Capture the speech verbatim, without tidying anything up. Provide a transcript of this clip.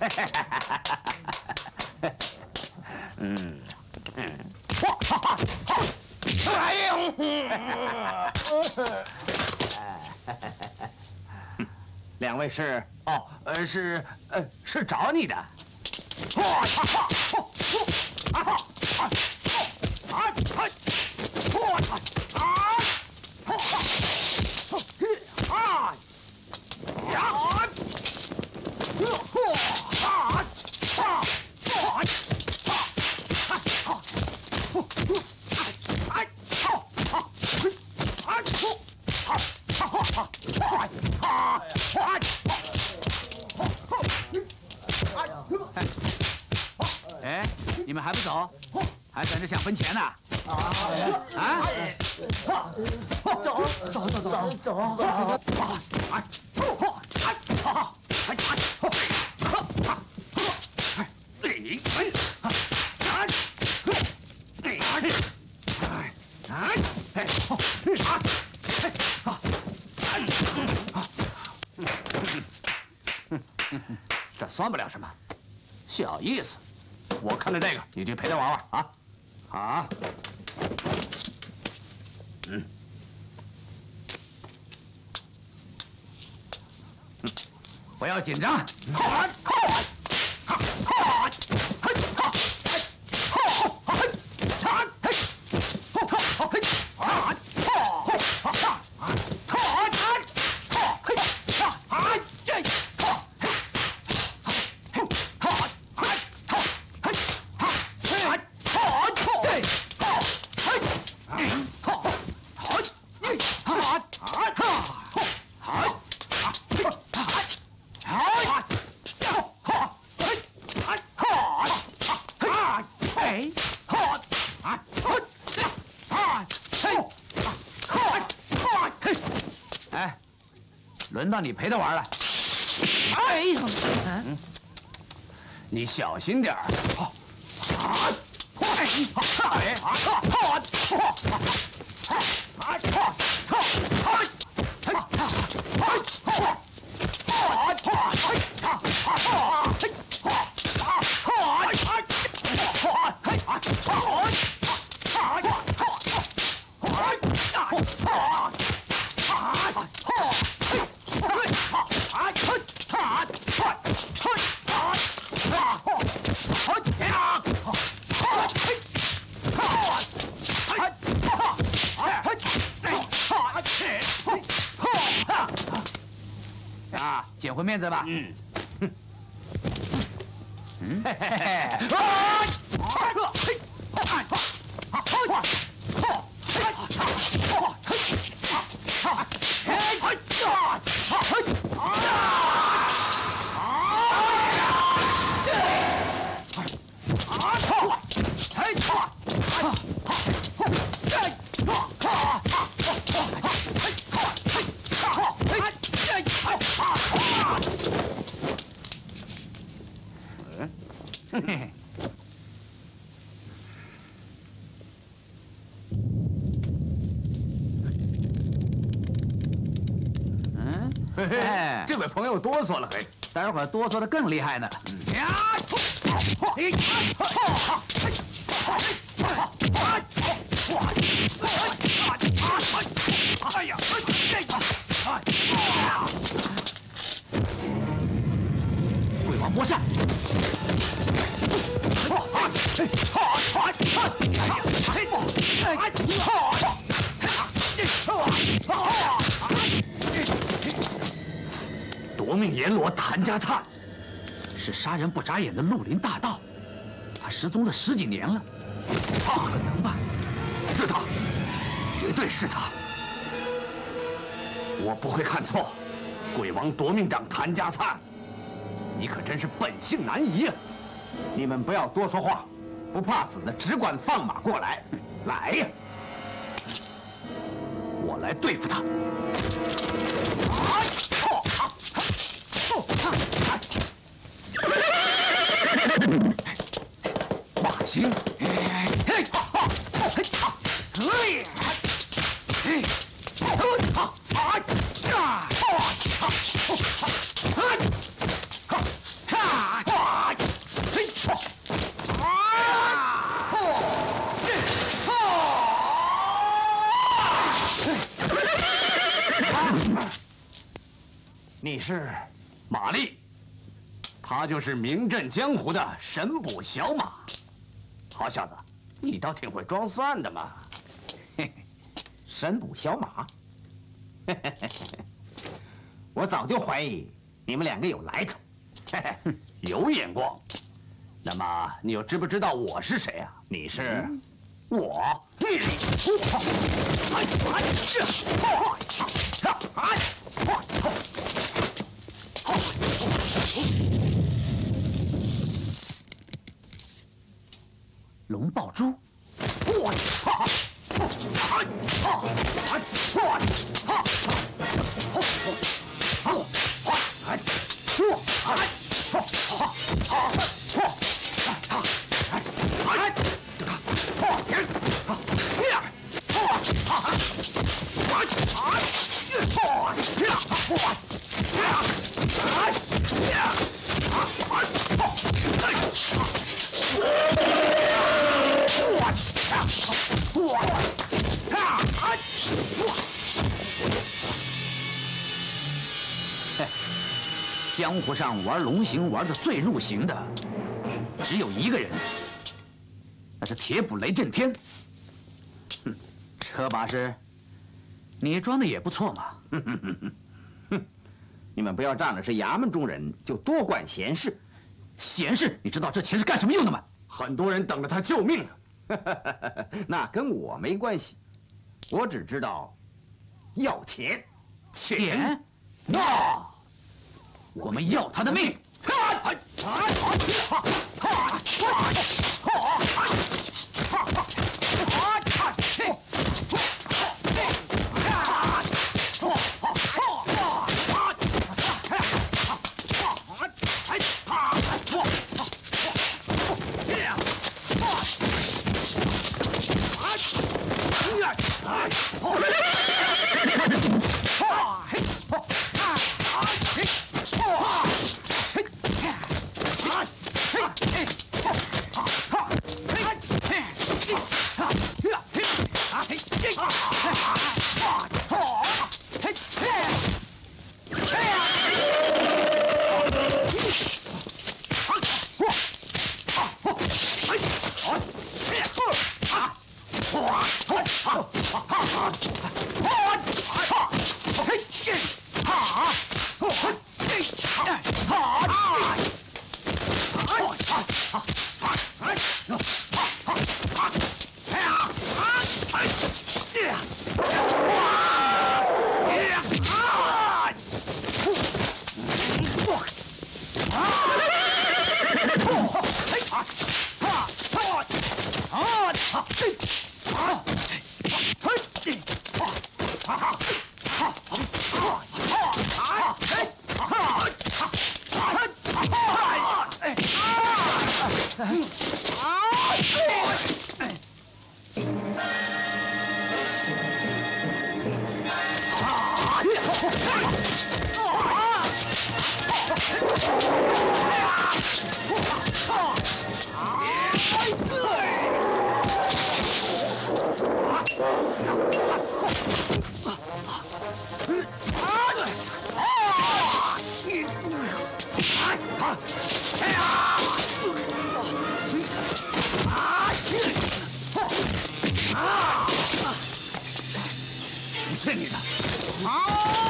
嗯嗯，哇哈哈哈！哎呦！两位是哦，呃是呃是找你的。哇哈哈！啊哈！啊啊啊！哇哈！啊！啊！呀！啊！啊！ 哎，你们还不走？还等着想分钱呢？啊！啊！ 走走走走走走！哎！ 这算不了什么，小意思。我看着这个，你去陪他玩玩啊！啊！嗯。不要紧张。轮到你陪他玩了。哎呀，嗯，你小心点儿。啊！哎！哎！啊！啊，捡回面子吧。嗯。嗯。嘿嘿嘿。嗯，这位朋友哆嗦了，嘿， 待会儿哆嗦的更厉害呢。 呀！哎呀！ 鬼王魔扇！ 夺命阎罗谭家灿， 是杀人不眨眼的绿林大盗，他失踪了十几年了，他可能吧？ 是他，绝对是他，我不会看错。鬼王夺命掌谭家灿，你可真是本性难移呀！你们不要多说话，不怕死的只管放马过来，来呀！我来对付他。马星，嘿，嘿，哈，嘿，哈，嘿，嘿，哈，啊，啊，哈，哈，哈，哈， 是玛丽，他就是名震江湖的神捕小马。好小子，你倒挺会装蒜的嘛！嘿嘿，神捕小马，嘿嘿嘿嘿，我早就怀疑你们两个有来头，嘿嘿，有眼光。那么你又知不知道我是谁啊？你是我，你我，哎哎这，哎哎哎， 龙抱珠， 我哈，哎哈，哎我哈，哈，好，哎我哎哈哈哈。 江湖上玩龙形玩的最入形的，只有一个人，那是铁捕雷震天。哼，车把式，你装的也不错嘛。 哼哼哼哼，哼，你们不要仗着是衙门中人就多管闲事。 闲事，你知道这钱是干什么用的吗？ 很多人等着他救命呢。那跟我没关系，我只知道要钱。 钱？ 那。 我们要他的命！ 去你的！啊！